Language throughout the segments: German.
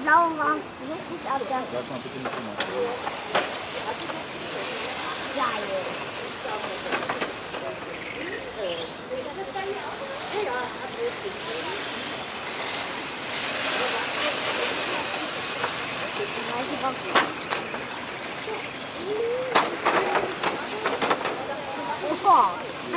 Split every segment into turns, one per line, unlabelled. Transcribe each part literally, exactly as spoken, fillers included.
blaue war richtig ab. Der
Sag mal bitte nicht immer.
geil. Oh.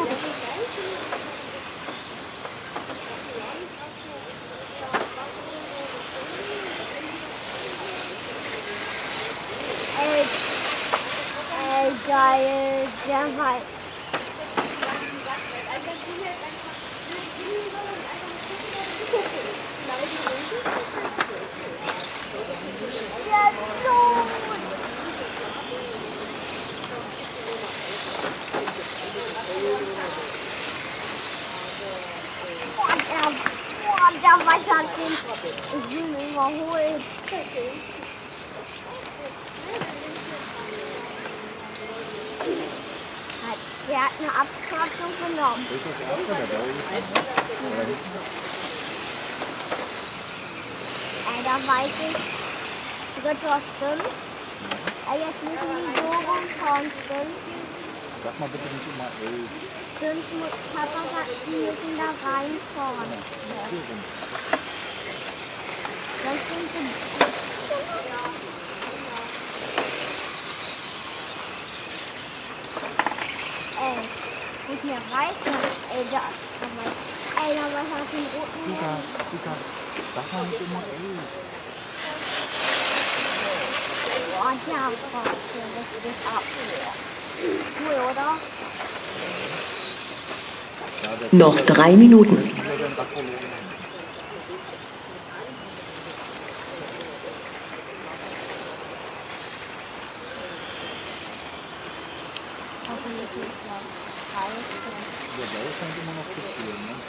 Ey, ey, geil, der war... Der Sohn! Boah, der, boah, der weiter den... Ich will ihn überholen. Der hat eine Abkürzung genommen.
Ist das erste, der blaue gefahren?
Ey, da weiß ich, dritter stimmt. Ey, jetzt müssen die so rumfahren, stimmt.
Sag mal bitte nicht immer elf.
Stimmt, muss Papa sagt, die müssen da reinfahren.
Hier rum.
Das sind sie. Ey, muss mir reißen. Ey, da, ey, da war halt den roten.
Luca, Luca, sag mal nicht immer elf.
Boah, der war richtig ab. Cool, oder?
Ja, der
Noch drei Minuten.
Spieler, der den Dach verloren hat.
Hoffentlich nicht noch reißen.
Der blaue scheint immer noch zu spielen, ne?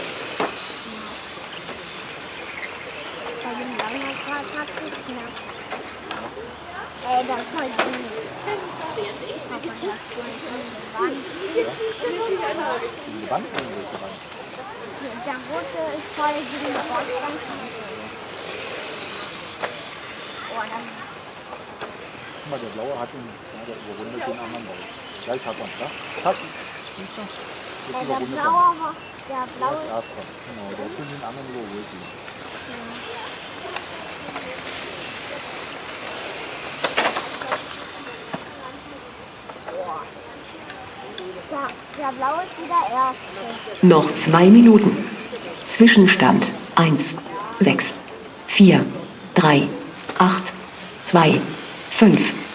Bei dem langen Tag hat es knapp. Ey, das soll ich nicht. Papa, das soll ich nicht.
Die Wand oder welche Wand?
Der rote ist voll gegen die Bordwand. Oh, das
Guck mal, der blaue hat den, ja, der überrundet den anderen Bau. Gleich hat man es, ja? Zack. Siehst du? Jetzt
der
überrundet er.
blaue war, der
Der
blaue
ist erster. Genau, der hat schon den anderen überholt.
der, der blaue ist wieder erste.
Noch zwei Minuten. Zwischenstand eins, sechs, vier, drei, acht, zwei, fünf.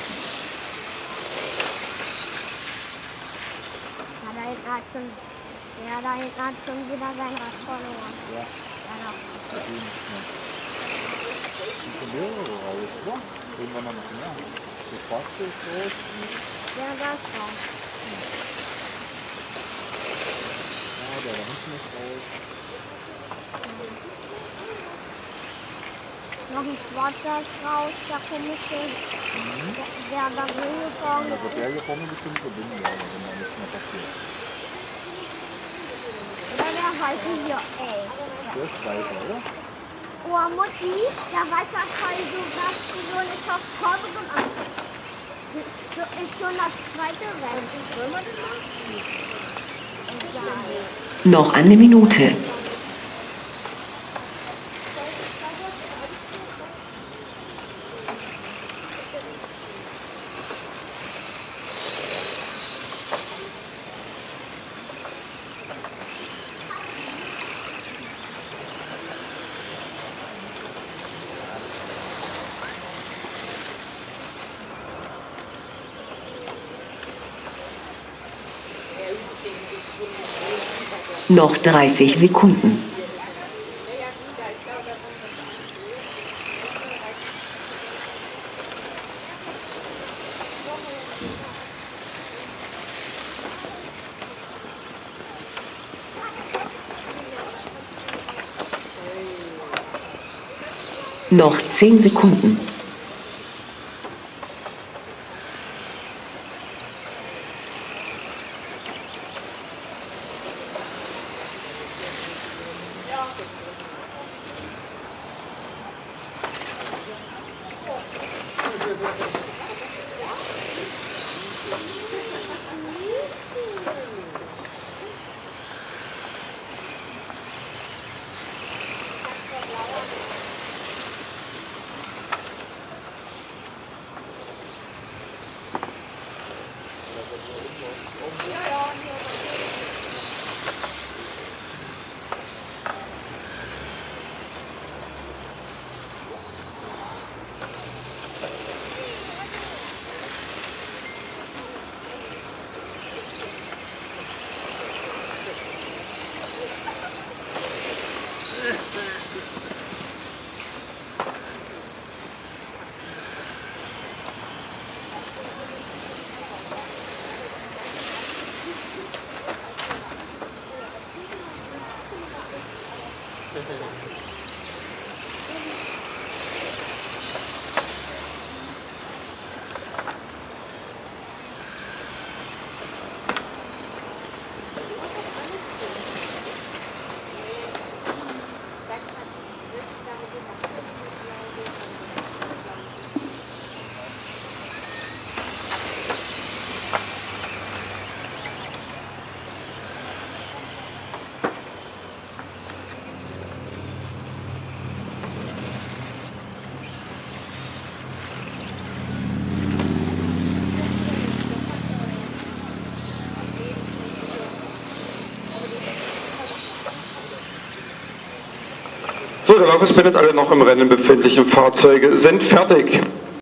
Hat er gerade schon, der hat er gerade schon wieder sein Rad verloren.
Ja,
Ja, doch.
das ist nicht mehr. Sind schon mehrere raus, oder? Irgendwann mal noch mehr. Der schwarze ist raus.
Ja, das war.
Ja, der da hinten ist raus.
Noch ein schwarzer ist raus, der komische,
Mhm.
der, der da rumgefahren
Da
ist.
wird der hier vorne bestimmt gewinnen, ja, wenn da nichts mehr passiert.
Oder der weiße hier, ey.
Der ist weiter, oder?
Oh, Mutti, der weiße hat voll so was, so eine Verfolgung an. So ist schon das zweite Rennen. Wollen wir das machen? Egal.
Noch eine Minute. Noch dreißig Sekunden. Noch zehn Sekunden.
So, der Lauf ist beendet. Alle noch im Rennen befindlichen Fahrzeuge sind fertig.